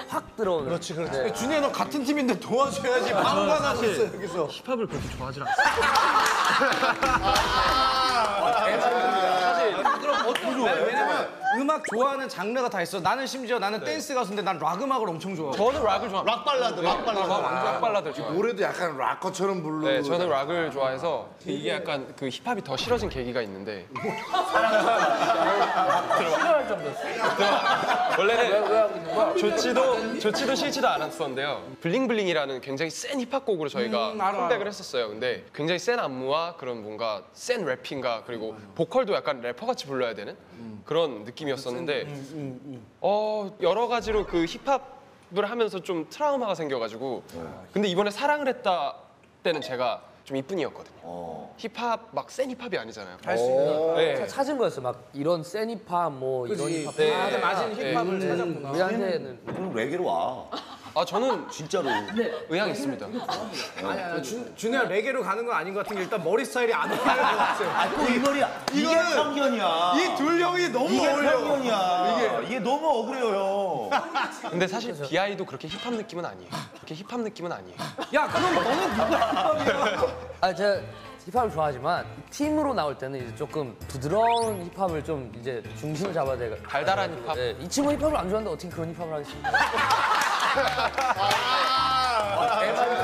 확 들어오는. 그렇지, 그렇지. 네. 준이야, 너 같은 팀인데 도와줘야지. 방관하고 있어, 여기서. 힙합을 그렇게 좋아하지 않았어. 사실 그럼 어떤 왜냐면 음악 좋아하는 장르가 다 있어. 나는 심지어 나는 댄스 가수인데 난 락 음악을 엄청 좋아하고. 저는 락을 좋아합니다. 락 발라드, 락 발라드. 락 발라드 좋아해요. 노래도 약간 락커처럼 부르고. 네, 저는 락을 좋아해서 이게 약간 그 힙합이 더 싫어진 계기가 있는데. 싫어할 정도였어. 원래는 좋지도 싫지도 않았었는데요. 블링블링이라는 굉장히 센 힙합 곡으로 저희가 컴백을 했었어요. 근데 굉장히 센 안무와 그런 뭔가 센 래핑과 그리고 보컬도 약간 래퍼같이 불러야 되는 그런 느낌이었었는데 여러 가지로 그 힙합을 하면서 좀 트라우마가 생겨가지고 근데 이번에 사랑을 했다 때는 제가 좀 이쁜이었거든요. 힙합 막 센 힙합이 아니잖아요. 할 수 있는. 네. 찾은 거였어. 막 이런 센 힙합 뭐 이런 힙합. 네. 맞은 힙합을 찾았구나. 우리한테는 그럼 레게로 와. 아 저는 진짜로. 의향 있습니다. 아니야, 준이야 레게로 가는 건 아닌 것 같은 게 일단 머리 스타일이 안 어울리는 것 같아요. 아, 또 이 머리야. 이게 편견이야. 이 둘 형이 너무 이게 어울려. 편견이야. 이게 너무 억울해요, 형. 근데 사실 비아이도 그렇게 힙합 느낌은 아니에요. 그렇게 힙합 느낌은 아니에요. 야, 그럼 너는 누가 힙합이야? 아 제가 힙합을 좋아하지만 팀으로 나올 때는 이제 조금 부드러운 힙합을 좀 이제 중심을 잡아야 돼. 달달한 힙합. 네, 이 친구 힙합을 안 좋아하는데 어떻게 그런 힙합을 하겠습니까?